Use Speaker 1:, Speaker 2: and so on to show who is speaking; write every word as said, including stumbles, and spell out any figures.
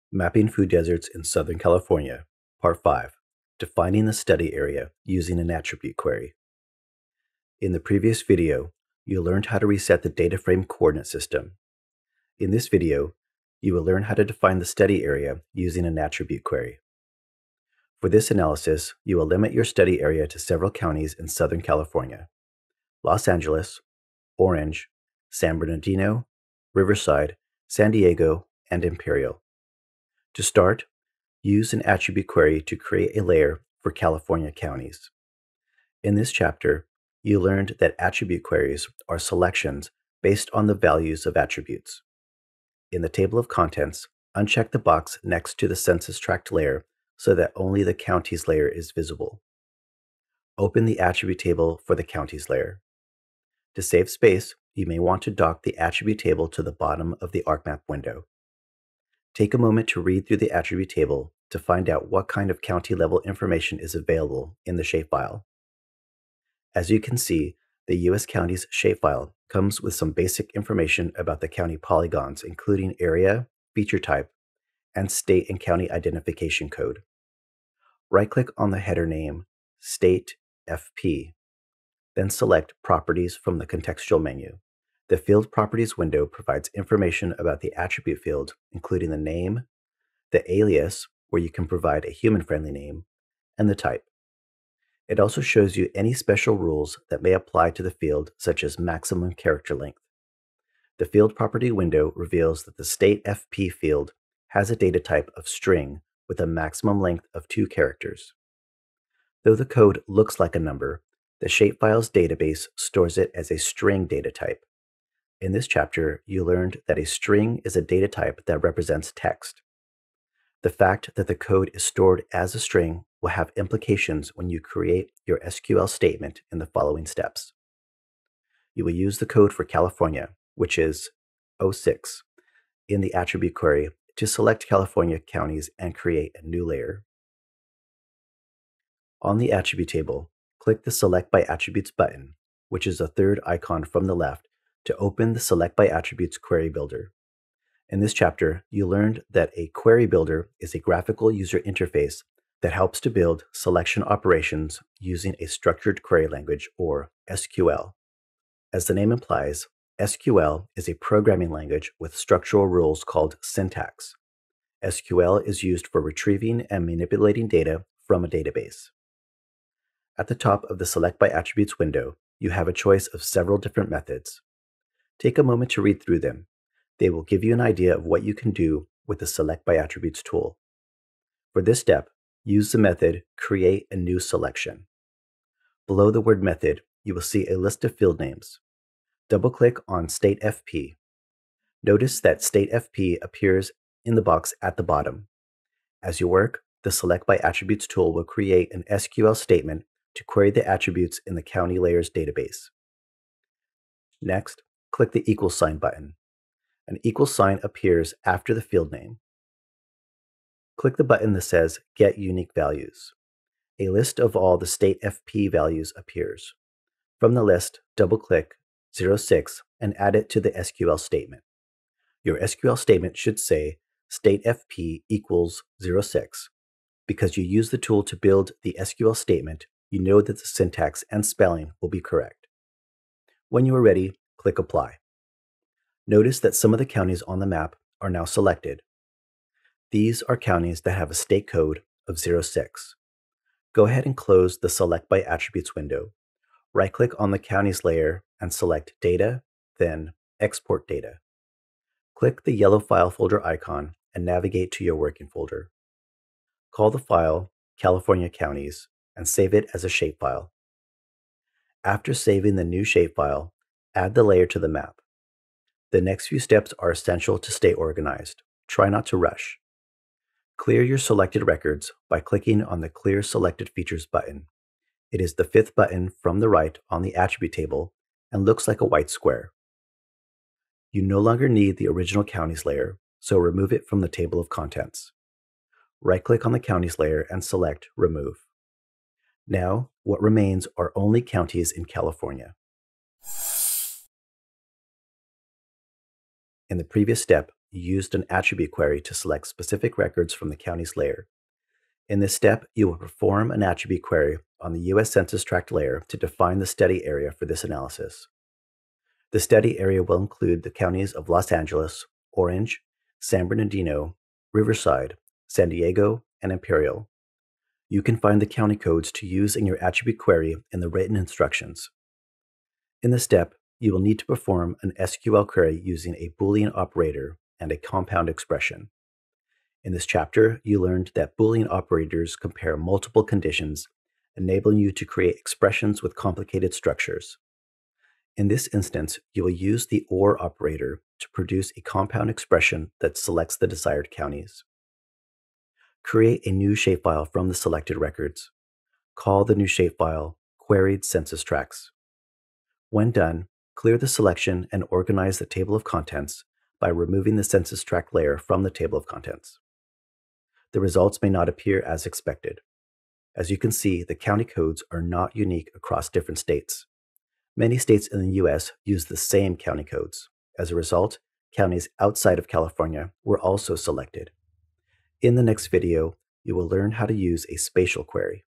Speaker 1: Mapping Food Deserts in Southern California, Part five, Defining the Study Area Using an Attribute Query. In the previous video, you learned how to reset the data frame coordinate system. In this video, you will learn how to define the study area using an attribute query. For this analysis, you will limit your study area to several counties in Southern California: Los Angeles, Orange, San Bernardino, Riverside, San Diego, and Imperial. To start, use an attribute query to create a layer for California counties. In this chapter, you learned that attribute queries are selections based on the values of attributes. In the table of contents, uncheck the box next to the census tract layer so that only the counties layer is visible. Open the attribute table for the counties layer. To save space, you may want to dock the attribute table to the bottom of the ArcMap window. Take a moment to read through the attribute table to find out what kind of county-level information is available in the shapefile. As you can see, the U S Counties shapefile comes with some basic information about the county polygons, including area, feature type, and state and county identification code. Right-click on the header name, State F P, then select Properties from the contextual menu. The Field Properties window provides information about the attribute field, including the name, the alias, where you can provide a human-friendly name, and the type. It also shows you any special rules that may apply to the field, such as maximum character length. The Field Property window reveals that the State F P field has a data type of string with a maximum length of two characters. Though the code looks like a number, the shapefile's database stores it as a string data type. In this chapter, you learned that a string is a data type that represents text. The fact that the code is stored as a string will have implications when you create your S Q L statement in the following steps. You will use the code for California, which is oh six, in the attribute query to select California counties and create a new layer. On the attribute table, click the Select by Attributes button, which is the third icon from the left, to open the Select by Attributes query builder. In this chapter, you learned that a query builder is a graphical user interface that helps to build selection operations using a structured query language, or S Q L. As the name implies, S Q L is a programming language with structural rules called syntax. S Q L is used for retrieving and manipulating data from a database. At the top of the Select by Attributes window, you have a choice of several different methods. Take a moment to read through them. They will give you an idea of what you can do with the Select by Attributes tool. For this step, use the method Create a New Selection. Below the word method, you will see a list of field names. Double-click on State F P. Notice that State F P appears in the box at the bottom. As you work, the Select by Attributes tool will create an S Q L statement to query the attributes in the county layers database. Next, click the equal sign button. An equal sign appears after the field name. Click the button that says Get Unique Values. A list of all the State F P values appears. From the list, double-click oh six and add it to the S Q L statement. Your S Q L statement should say State F P equals oh six. Because you use the tool to build the S Q L statement, you know that the syntax and spelling will be correct. When you are ready, click Apply. Notice that some of the counties on the map are now selected. These are counties that have a state code of oh six. Go ahead and close the Select by Attributes window. Right-click on the counties layer and select Data, then Export Data. Click the yellow file folder icon and navigate to your working folder. Call the file California Counties and save it as a shapefile. After saving the new shapefile, add the layer to the map. The next few steps are essential to stay organized. Try not to rush. Clear your selected records by clicking on the Clear Selected Features button. It is the fifth button from the right on the attribute table and looks like a white square. You no longer need the original counties layer, so remove it from the table of contents. Right-click on the counties layer and select Remove. Now, what remains are only counties in California. In the previous step, you used an attribute query to select specific records from the county's layer. In this step, you will perform an attribute query on the U S Census Tract layer to define the study area for this analysis. The study area will include the counties of Los Angeles, Orange, San Bernardino, Riverside, San Diego, and Imperial. You can find the county codes to use in your attribute query in the written instructions. In this step, you will need to perform an S Q L query using a Boolean operator and a compound expression. In this chapter, you learned that Boolean operators compare multiple conditions, enabling you to create expressions with complicated structures. In this instance, you will use the OR operator to produce a compound expression that selects the desired counties. Create a new shapefile from the selected records. Call the new shapefile Queried Census Tracts. When done, clear the selection and organize the table of contents by removing the census tract layer from the table of contents. The results may not appear as expected. As you can see, the county codes are not unique across different states. Many states in the U S use the same county codes. As a result, counties outside of California were also selected. In the next video, you will learn how to use a spatial query.